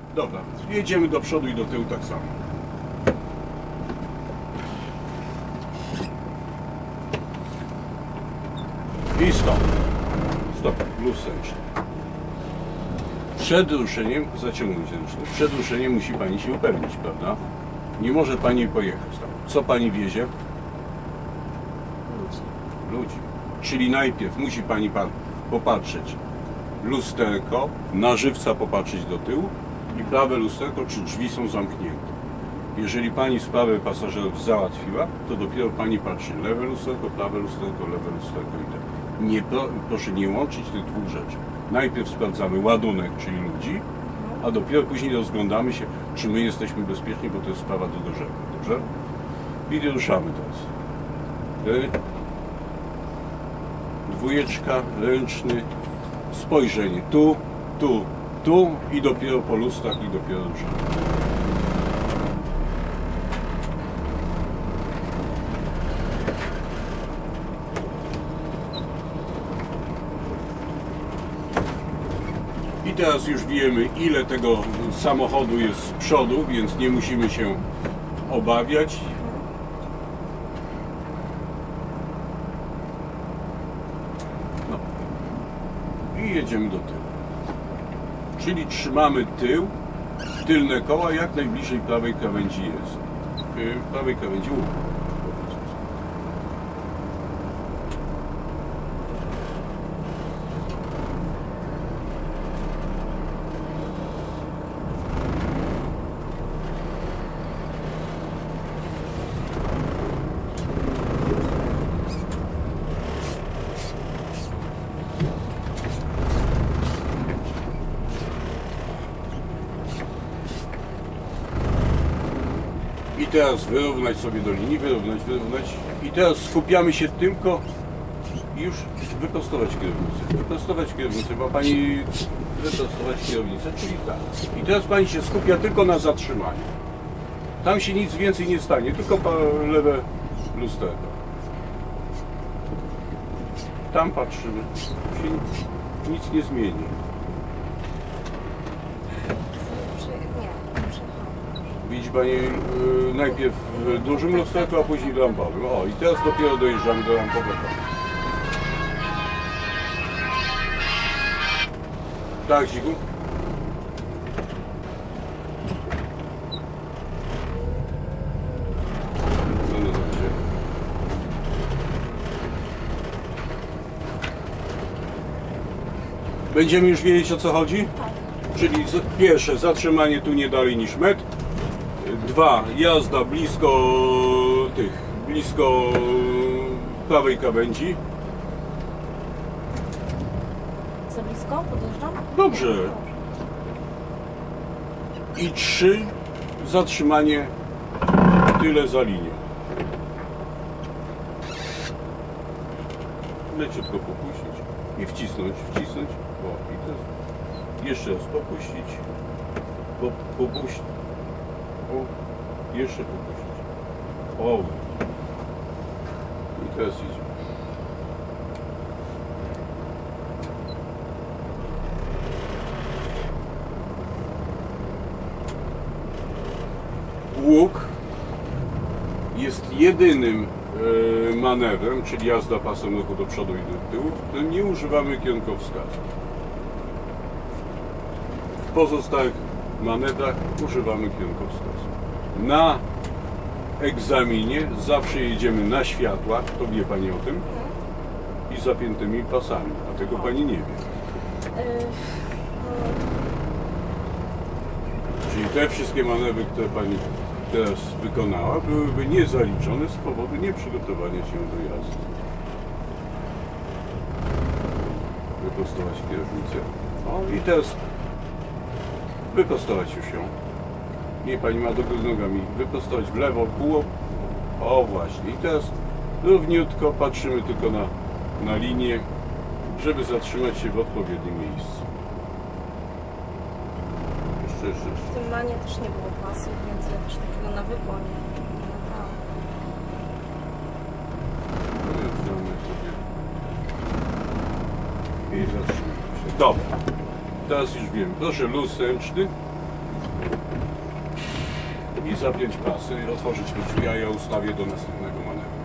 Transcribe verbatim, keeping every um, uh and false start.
Dobra, jedziemy do przodu i do tyłu tak samo. I stop. Stop, luz ręczny. Przed ruszeniem, zaciągnąć ręczny, przed ruszeniem musi Pani się upewnić, prawda? Nie może Pani pojechać tam. Co Pani wiezie? Ludzi. Ludzi. Czyli najpierw musi Pani pan popatrzeć lusterko, na żywca popatrzeć do tyłu i prawe lusterko, czy drzwi są zamknięte. Jeżeli Pani sprawę pasażerów załatwiła, to dopiero Pani patrzy lewe lusterko, prawe lusterko, lewe lusterko i tak. Nie, proszę nie łączyć tych dwóch rzeczy. Najpierw sprawdzamy ładunek, czyli ludzi, a dopiero później rozglądamy się, czy my jesteśmy bezpieczni, bo to jest sprawa drugorzędna. Dobrze? I ruszamy teraz. Dwójeczka, ręczny, spojrzenie tu, tu, tu i dopiero po lustrach i dopiero ruszamy. I teraz już wiemy, ile tego samochodu jest z przodu, więc nie musimy się obawiać. No. I jedziemy do tyłu. Czyli trzymamy tył, tylne koła jak najbliżej prawej krawędzi jest. Prawej krawędzi łuku. I teraz wyrównać sobie do linii, wyrównać, wyrównać. I teraz skupiamy się tylko i już wyprostować kierownicę. Wyprostować kierownicę, bo Pani wyprostować kierownicę, czyli tak. I teraz Pani się skupia tylko na zatrzymaniu. Tam się nic więcej nie stanie, tylko lewe lusterko. Tam patrzymy, się nic nie zmieni. Widzi Pani yy, najpierw w dużym lusterku, a później w rampowym. O, i teraz dopiero dojeżdżamy do rampowego. Tak, Zigu? No, no, dobrze. Będziemy już wiedzieć, o co chodzi? Czyli pierwsze, zatrzymanie tu nie dalej niż metr. Dwa, jazda blisko tych, blisko prawej krawędzi. Za blisko? Podjeżdżam? Dobrze. I trzy, zatrzymanie tyle za linią. Leciutko popuścić i wcisnąć, wcisnąć. O, i teraz jeszcze raz popuścić, po, popuścić. O, jeszcze popuścić. O. I teraz idzie. Łuk jest jedynym e, manewrem, czyli jazda pasem ruchu do przodu i do tyłu, w którym nie używamy kierunkowskazu. W pozostałych manewrach używamy kierunkowskazu. Na egzaminie zawsze jedziemy na światłach, to wie Pani o tym, i zapiętymi pasami, a tego Pani nie wie. Czyli te wszystkie manewry, które Pani teraz wykonała, byłyby niezaliczone z powodu nieprzygotowania się do jazdy. Wyprostować kierownicę. O, i teraz wyprostować już ją. Nie, Pani ma do góry nogami. Wyprostować w lewo, pół. O, właśnie. I teraz równiutko patrzymy tylko na, na linię, żeby zatrzymać się w odpowiednim miejscu. Jeszcze, jeszcze, jeszcze. W tym lanie też nie było pasów, więc ja też takiego nawykła nie nabrałam. I zatrzymamy się. Dobra. Teraz już wiem. Proszę luz ręczny. I zapiąć pasy, otworzyć mi drzwi, a ja ustawię do następnego manewru.